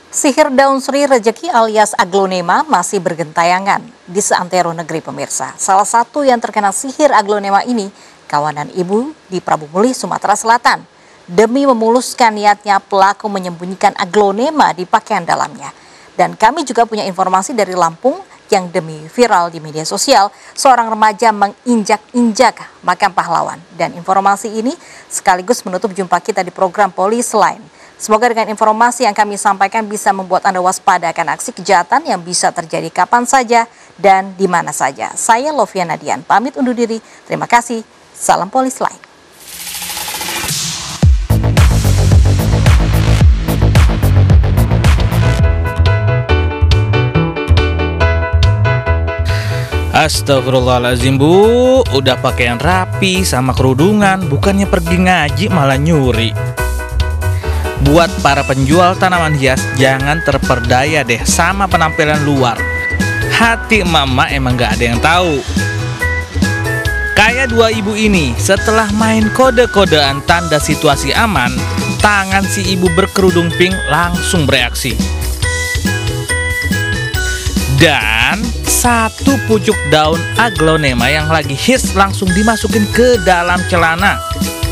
Sihir daun sri rejeki alias aglonema masih bergentayangan di seantero negeri pemirsa. Salah satu yang terkena sihir aglonema ini, kawanan ibu di Prabu Mulih, Sumatera Selatan. Demi memuluskan niatnya, pelaku menyembunyikan aglonema di pakaian dalamnya. Dan kami juga punya informasi dari Lampung yang demi viral di media sosial, seorang remaja menginjak-injak makam pahlawan. Dan informasi ini sekaligus menutup jumpa kita di program Polis Line. Semoga dengan informasi yang kami sampaikan bisa membuat Anda waspada akan aksi kejahatan yang bisa terjadi kapan saja dan di mana saja. Saya Lovia Nadian, pamit undur diri. Terima kasih. Salam Polis Line. Astagfirullahaladzim bu, udah pakaian rapi sama kerudungan, bukannya pergi ngaji malah nyuri. Buat para penjual tanaman hias, jangan terperdaya deh sama penampilan luar. Hati mama emang gak ada yang tahu. Kayak dua ibu ini, setelah main kode-kodean tanda situasi aman, tangan si ibu berkerudung pink langsung bereaksi. Dan satu pucuk daun aglonema yang lagi hits langsung dimasukin ke dalam celana.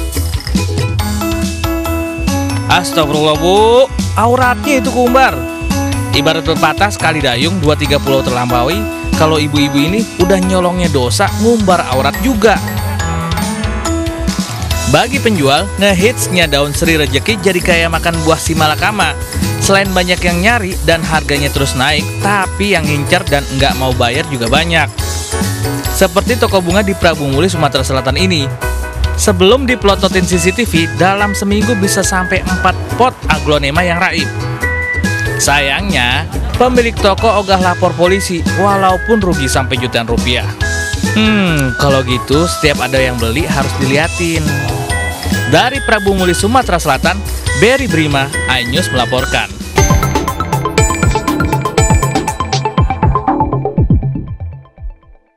Astagfirullah bu, auratnya itu keumbar. Ibarat pepatah sekali dayung, 2-3 pulau terlampaui. Kalau ibu-ibu ini udah nyolongnya dosa, ngumbar aurat juga. Bagi penjual, ngehitsnya daun sri rejeki jadi kayak makan buah si malakama. Selain banyak yang nyari dan harganya terus naik, tapi yang ngincer dan nggak mau bayar juga banyak. Seperti toko bunga di Prabu Mulih, Sumatera Selatan ini. Sebelum dipelototin CCTV, dalam seminggu bisa sampai 4 pot aglonema yang raib. Sayangnya, pemilik toko ogah lapor polisi, walaupun rugi sampai jutaan rupiah. Kalau gitu setiap ada yang beli harus diliatin. Dari Prabu Mulih, Sumatera Selatan, Berry Brima, iNews melaporkan.